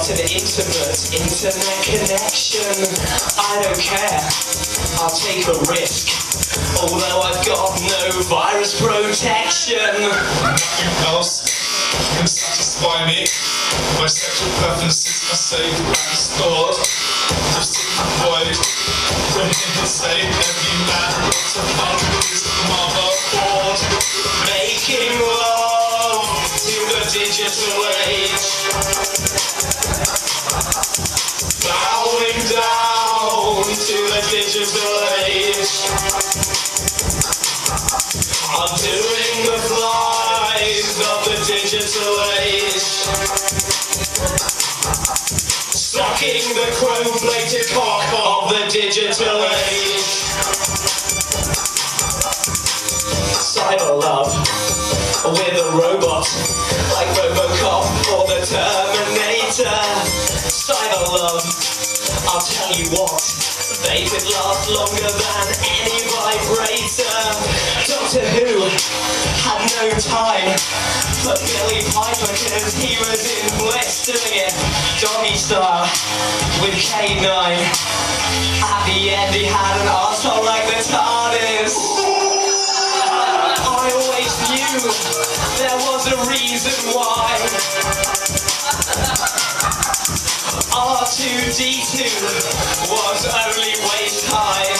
got an intimate internet connection. I don't care, I'll take a risk, although I've got no virus protection. Nothing else can satisfy me. My sexual preferences are saved and stored. Just in the void, from him to say every man wants to fuck his motherboard. Making love to the digital age, bowing down to the digital age. I'm doing the flies of the digital age, sucking the chrome-plated cock of the digital age. Cyber love with a robot like Robocop or the Terminator. Cyber love, I'll tell you what, they could last longer than any vibrator. Doctor Who had no time for Billy Piper because he was in Bliss doing it doggy style with K9. At the end he had an arsehole like the TARDIS. I always knew there was a reason why R2-D2 was only waist high.